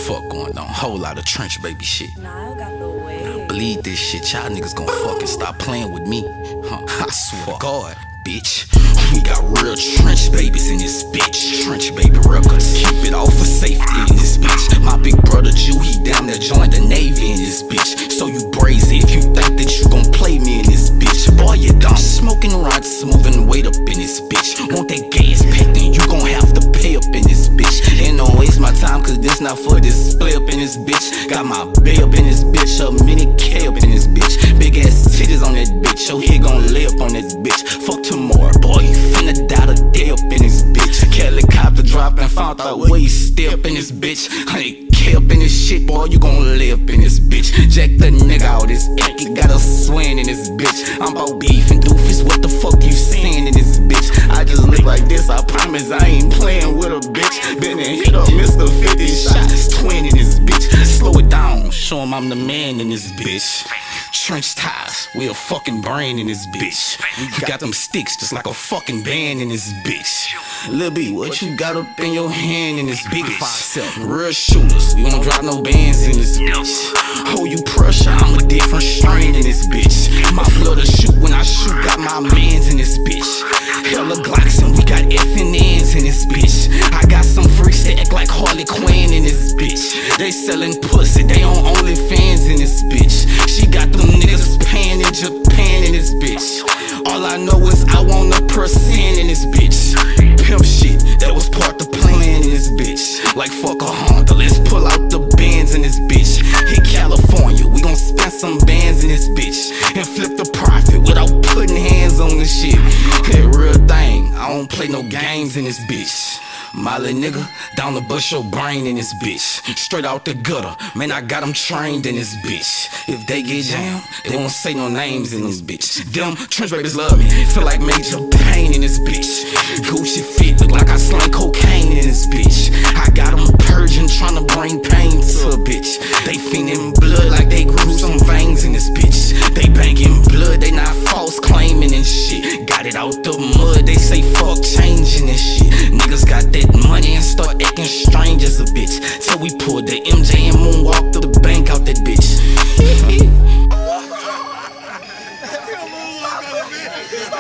fuck going on. Whole lot of trench baby shit. Nah, I don't got no way. Believe this shit, y'all niggas gon' fucking stop playing with me. I swear to God, bitch. We got real trench babies in this bitch. Trench baby records, keep it all for safety in this bitch. My big brother Jew, he down there joined the Navy in this bitch. So you brazy if you think that you gon' play me in this bitch. Boy, you dumb. Smoking rods, moving weight up in this bitch. Want that gas pack, then you gon' have to pay up in this bitch. Ain't no waste my time, cause this not for this play up in this bitch. Got my bay up in this bitch, a mini K up in this bitch. Big ass titties on that bitch, your head gon' lay up on this bitch. Fuck tomorrow, boy, you finna die today up in this bitch. Helicopter dropping, found out where you stay up in this bitch. Honey, K up in this shit, boy, you gon' lay up in this bitch. Jack the nigga out this ick, you got us swaying in this bitch. I'm about beef and doofus, what the fuck you saying in this bitch? I just look like this, I promise I ain't playing with a bitch. Been and hit up Mr. 50 shots, twin in this bitch. Slow it down, show him I'm the man in this bitch. Trench ties, we a fucking brain in this bitch. We got them sticks just like a fucking band in this bitch. Lil B, what you got up in your hand in this bitch? Real shooters, we don't drop no bands in this bitch. Hold you pressure, I'm a different strain in this bitch. My blood will shoot when I shoot, got my mans in this bitch. Hella Glocks and we got FNNs in this bitch. I got some freaks that act like Harley Quinn in this bitch. They selling pussy, they on OnlyFans in this bitch. She got them niggas paying in Japan in this bitch. All I know is I want a percent in this bitch. Pimp shit, that was part the plan in this bitch. Like fuck a Honda, let's pull out the bands in this bitch. Hit California, we gon' spend some bands in this bitch. And flip the profit without putting hands on this shit. Hey, real thing, I don't play no games in this bitch. My little nigga, down to bust your brain in this bitch. Straight out the gutter, man, I got them trained in this bitch. If they get jammed, they won't say no names in this bitch. Them trench babies love me, feel like major pain in this bitch. Gucci fit, look like I slang cocaine in this bitch. I got them purging, trying to bring pain to a bitch. They feeding blood like they grew some veins in this bitch. They banging blood, they not false claiming and shit. Got it out the mud, they say fuck changing and shit. Niggas got that money and start acting strange as a bitch. Till we pulled the MJ and moonwalked the bank out that bitch.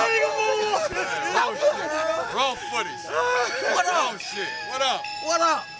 Raw footage. What up? Shit. What up? What up?